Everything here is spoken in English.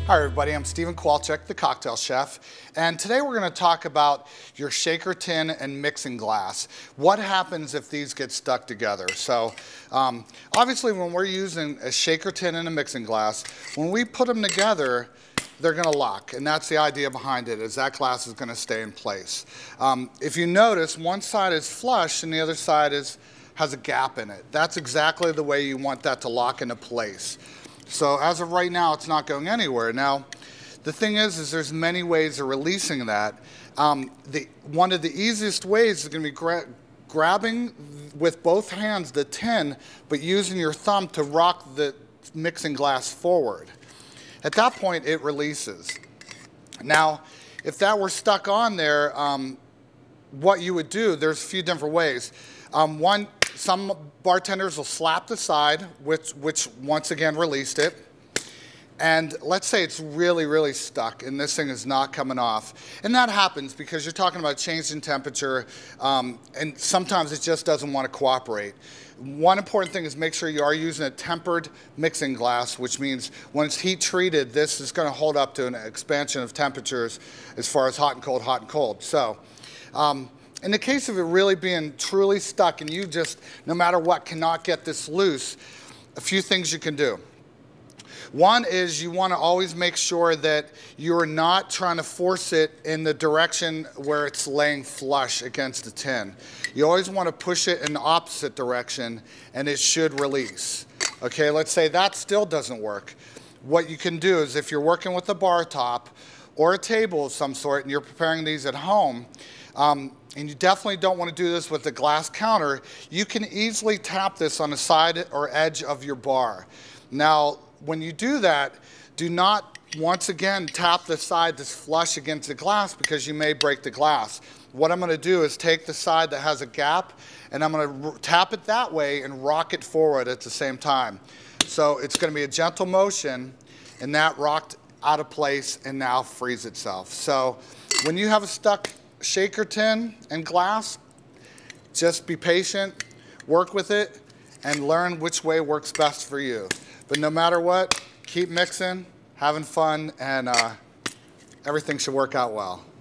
Hi everybody, I'm Kowalczuk, the cocktail chef, and today we're going to talk about your shaker tin and mixing glass. What happens if these get stuck together? So obviously when we're using a shaker tin and a mixing glass, when we put them together, they're going to lock, and that's the idea behind it, is that glass is going to stay in place. If you notice, one side is flush and the other side has a gap in it. That's exactly the way you want that to lock into place. So as of right now, it's not going anywhere. Now, the thing is there's many ways of releasing that. One of the easiest ways is going to be grabbing with both hands the tin, but using your thumb to rock the mixing glass forward. At that point, it releases. Now, if that were stuck on there, what you would do, there's a few different ways. Some bartenders will slap the side, which once again released it. And let's say it's really, really stuck and this thing is not coming off. And that happens because you're talking about change in temperature, and sometimes it just doesn't want to cooperate. One important thing is make sure you are using a tempered mixing glass, which means when it's heat treated, this is going to hold up to an expansion of temperatures as far as hot and cold, hot and cold. So, in the case of it really being truly stuck and you just, no matter what, cannot get this loose, a few things you can do. One is you want to always make sure that you're not trying to force it in the direction where it's laying flush against the tin. You always want to push it in the opposite direction and it should release. Okay, let's say that still doesn't work. What you can do is if you're working with a bar top or a table of some sort and you're preparing these at home, and you definitely don't want to do this with a glass counter, you can easily tap this on the side or edge of your bar. Now, when you do that, do not, once again, tap the side that's flush against the glass because you may break the glass. What I'm going to do is take the side that has a gap and I'm going to tap it that way and rock it forward at the same time. So it's going to be a gentle motion and that rocked out of place and now frees itself. So when you have a stuck shaker tin and glass, just be patient, work with it, and learn which way works best for you. But no matter what, keep mixing, having fun, and everything should work out well.